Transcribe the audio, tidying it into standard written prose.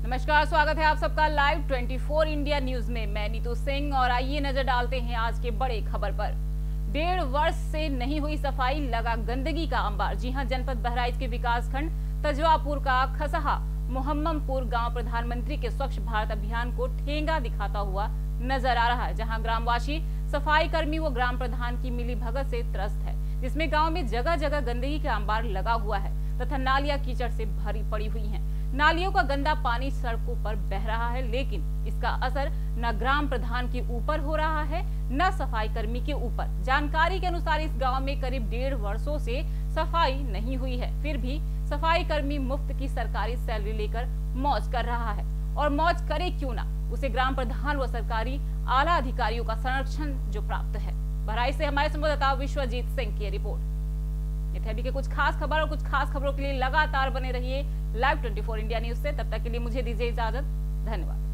नमस्कार, स्वागत है आप सबका लाइव 24 इंडिया न्यूज में। मैं नीतू सिंह और आइए नजर डालते हैं आज के बड़े खबर पर। 1.5 वर्ष से नहीं हुई सफाई, लगा गंदगी का अंबार। जी हां, जनपद बहराइच के विकासखंड तजवापुर का खसहा मोहम्मदपुर गांव प्रधानमंत्री के स्वच्छ भारत अभियान को ठेंगा दिखाता हुआ नजर आ रहा है, जहां ग्रामवासी, सफाई कर्मी व ग्राम प्रधान की मिली भगत से त्रस्त है, जिसमें गांव में जगह जगह गंदगी का अंबार लगा हुआ है तथा नालियां कीचड़ से भरी पड़ी हुई हैं। नालियों का गंदा पानी सड़कों पर बह रहा है, लेकिन इसका असर न ग्राम प्रधान के ऊपर हो रहा है न सफाई कर्मी के ऊपर। जानकारी के अनुसार इस गांव में करीब 1.5 वर्षों से सफाई नहीं हुई है, फिर भी सफाई कर्मी मुफ्त की सरकारी सैलरी लेकर मौज कर रहा है। और मौज करे क्यों ना, उसे ग्राम प्रधान व सरकारी आला अधिकारियों का संरक्षण जो प्राप्त है। बहराइच से हमारे संवाददाता विश्वजीत सिंह की रिपोर्ट। अभी के कुछ खास खबर और कुछ खास खबरों के लिए लगातार बने रहिए लाइव 24 इंडिया न्यूज से। तब तक के लिए मुझे दीजिए इजाजत। धन्यवाद।